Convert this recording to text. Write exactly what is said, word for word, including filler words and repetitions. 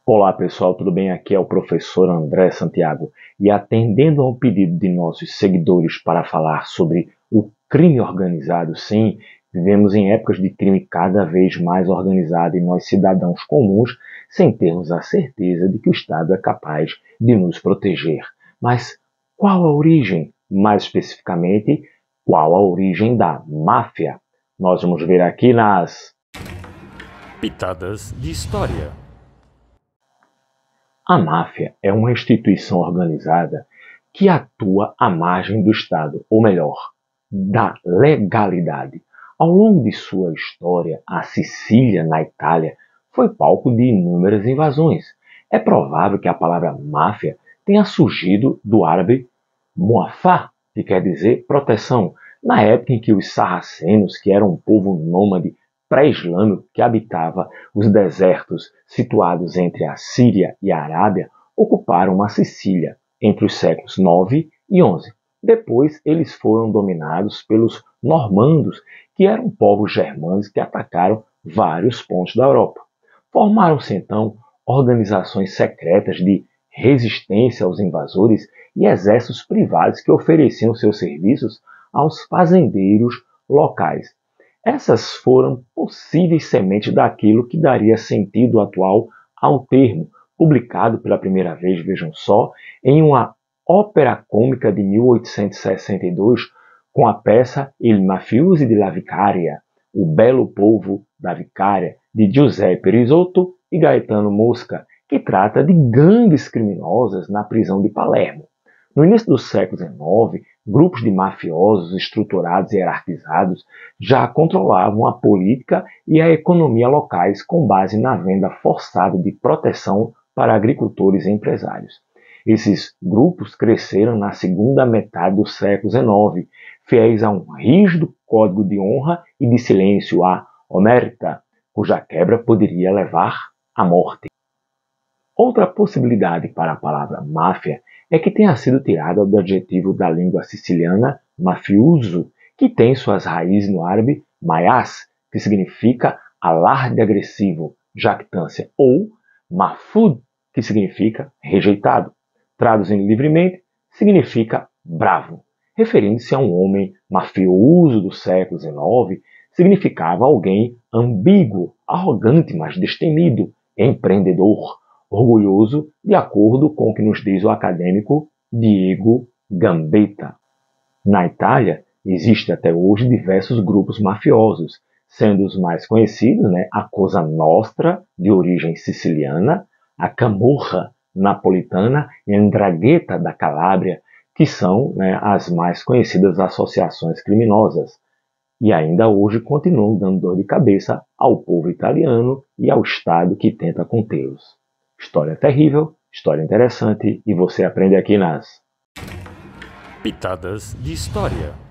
Olá pessoal, tudo bem? Aqui é o professor André Santiago e atendendo a um pedido de nossos seguidores para falar sobre o crime organizado, sim, vivemos em épocas de crime cada vez mais organizado e nós cidadãos comuns sem termos a certeza de que o Estado é capaz de nos proteger. Mas qual a origem? Mais especificamente, qual a origem da máfia? Nós vamos ver aqui nas Pitadas de História. A máfia é uma instituição organizada que atua à margem do Estado, ou melhor, da legalidade. Ao longo de sua história, a Sicília, na Itália, foi palco de inúmeras invasões. É provável que a palavra máfia tenha surgido do árabe muafá, que quer dizer proteção, na época em que os sarracenos, que eram um povo nômade pré-islâmico que habitava os desertos situados entre a Síria e a Arábia, ocuparam a Sicília entre os séculos nove e onze. Depois, eles foram dominados pelos normandos, que eram povos germânicos que atacaram vários pontos da Europa. Formaram-se então organizações secretas de resistência aos invasores e exércitos privados que ofereciam seus serviços aos fazendeiros locais. Essas foram possíveis sementes daquilo que daria sentido atual ao termo, publicado pela primeira vez, vejam só, em uma ópera cômica de mil oitocentos e sessenta e dois, com a peça Il Mafiosi della Vicaria, O Belo Povo da Vicária, de Giuseppe Risotto e Gaetano Mosca, que trata de gangues criminosas na prisão de Palermo. No início do século dezenove, grupos de mafiosos estruturados e hierarquizados já controlavam a política e a economia locais com base na venda forçada de proteção para agricultores e empresários. Esses grupos cresceram na segunda metade do século dezenove, fiéis a um rígido código de honra e de silêncio, a omerta, cuja quebra poderia levar à morte. Outra possibilidade para a palavra máfia é que tenha sido tirada do adjetivo da língua siciliana mafioso, que tem suas raízes no árabe mayas, que significa alarde agressivo, jactância, ou mafud, que significa rejeitado. Traduzindo livremente, significa bravo. Referindo-se a um homem mafioso do século dezenove, significava alguém ambíguo, arrogante, mas destemido, empreendedor, orgulhoso, de acordo com o que nos diz o acadêmico Diego Gambetta. Na Itália, existem até hoje diversos grupos mafiosos, sendo os mais conhecidos, né, a Cosa Nostra, de origem siciliana, a Camorra napolitana e a 'Ndrangheta da Calábria, que são, né, as mais conhecidas associações criminosas. E ainda hoje continuam dando dor de cabeça ao povo italiano e ao Estado que tenta contê-los. História terrível, história interessante e você aprende aqui nas Pitadas de História.